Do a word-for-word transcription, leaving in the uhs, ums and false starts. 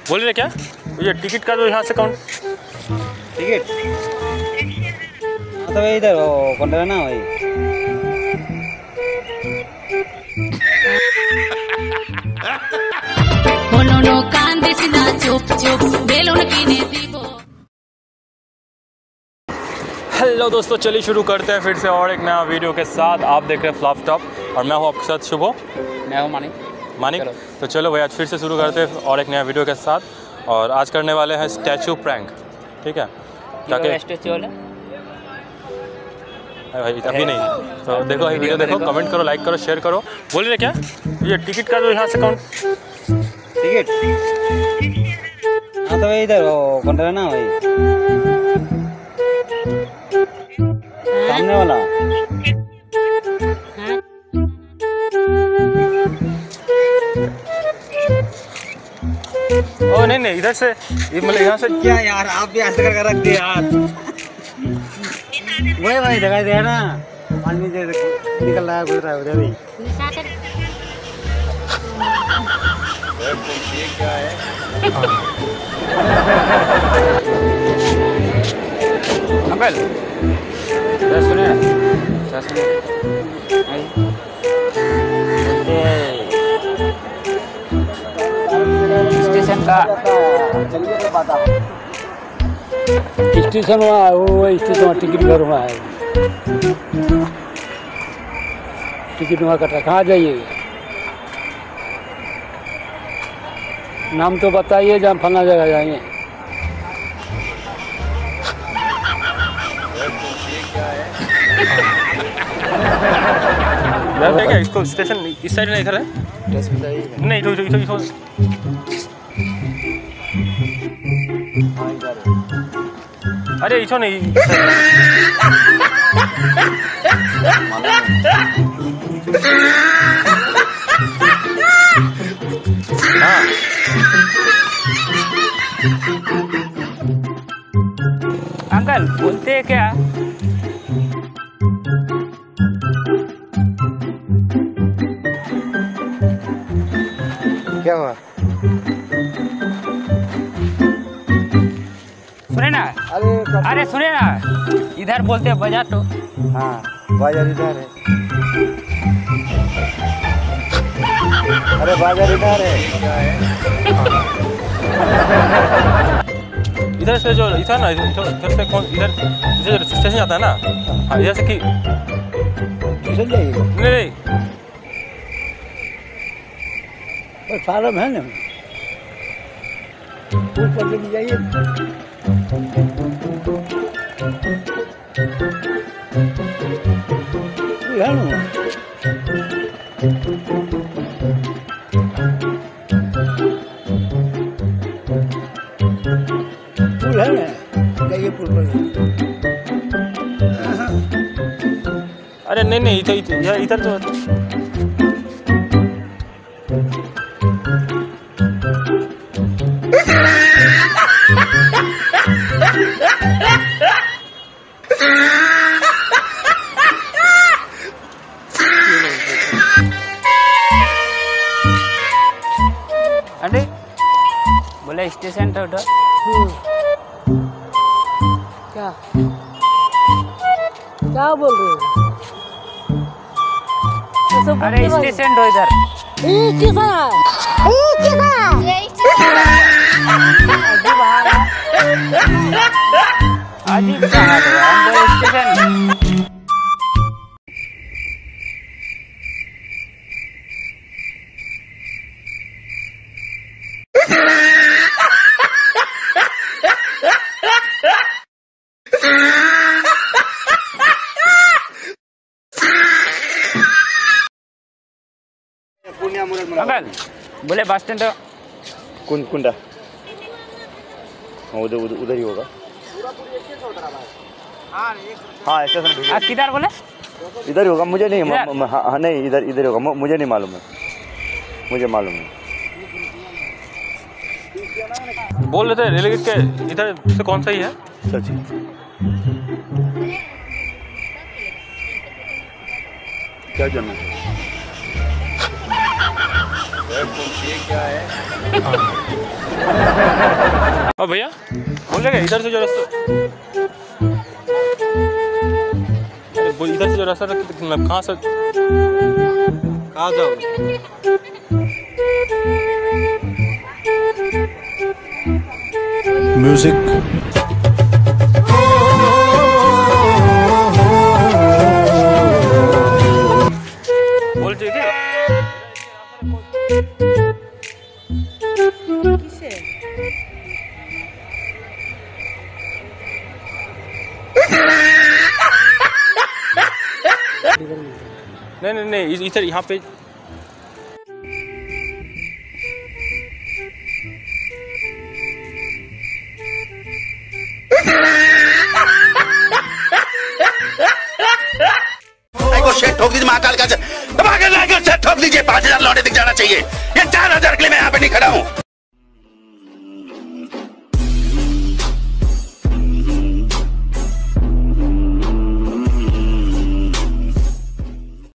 बोल रहे क्या? ये टिकट का जो यहाँ से कौन टिकट तो भाई इधर वो कौन रहा ना भाई हेलो दोस्तों, चलिए शुरू करते हैं फिर से और एक नया वीडियो के साथ। आप देख रहे हैं फ्लॉप टॉप और मैं हूँ आपके साथ शुभ। मैं हूँ मानिक मानिक तो चलो भाई आज फिर से शुरू करते हैं और एक नया वीडियो के साथ। और आज करने वाले हैं स्टैचू प्रैंक, ठीक है? ताकि स्टैचू वाला भाई अभी नहीं तो देखो भाई वीडियो देखो, कमेंट करो, लाइक करो, शेयर करो। बोल रहे क्या? ये टिकट का जो यहाँ से कौन टिकट हाँ तो भाई इधर वो कौन रहा ना भाई सामने वाला ओ नहीं नहीं इधर से मतलब यहाँ से क्या यार आप भी ऐसे करके रख दे यार वही भाई दिखाई दे ना पानी से निकल रहा है घुस रहा है उधर भी ये क्या है अंकल क्या सुने क्या सुने स्टेशन का स्टेशन वहाँ वो स्टेशन टिकट घर वहाँ है टिकट वहाँ कटा कहाँ जाइए नाम तो बताइए जहाँ फला जगह जाएंगे यार क्या क्या इसको स्टेशन इस साइड नहीं, इधर है नहीं इधर इधर इधर अरे इधर नहीं हाँ अंकल बोलते हैं क्या क्या हुआ सुने ना अरे अरे सुने ना इधर बोलते हैं बाजार तो हाँ बाजार इधर है अरे बाजार इधर है इधर से जो इधर ना इधर से कौन इधर इधर स्टेशन जाता है ना, हाँ इधर से कि स्टेशन जाइएगा नहीं नहीं फार्म है ना पुल पर लेके जाइए पुल है ना पुल है ना जाइए पुल पर अरे नहीं नहीं इधर इधर तो अरे बोले स्टेशन तो उधर क्या क्या बोल रहे हो? अरे स्टेशन तो इधर अजीब स्टेशन अंकल बोले बस स्टैंड कौन कुंडा उधर उधर उधर ही होगा हाँ स्टेशन किधर बोले इधर ही होगा मुझे नहीं हाँ नहीं इधर इधर होगा मुझे नहीं मालूम है मुझे मालूम है बोल रहे थे रेलवे के इधर से कौन सा ही है सच क्या जानना ये क्या है और भैया बोल रहे इधर से जो रास्ता, अरे इधर से जो रास्ता कहाँ से कहाँ जाओ? म्यूजिक बोल चाहिए किसे? नहीं नहीं नहीं इधर यहाँ पे ठोक दीजिए महाकाल का ठोक दीजिए, पांच हजार लौटे दिख जाना चाहिए। ये चार हजार के लिए मैं यहाँ पे नहीं खड़ा हूँ।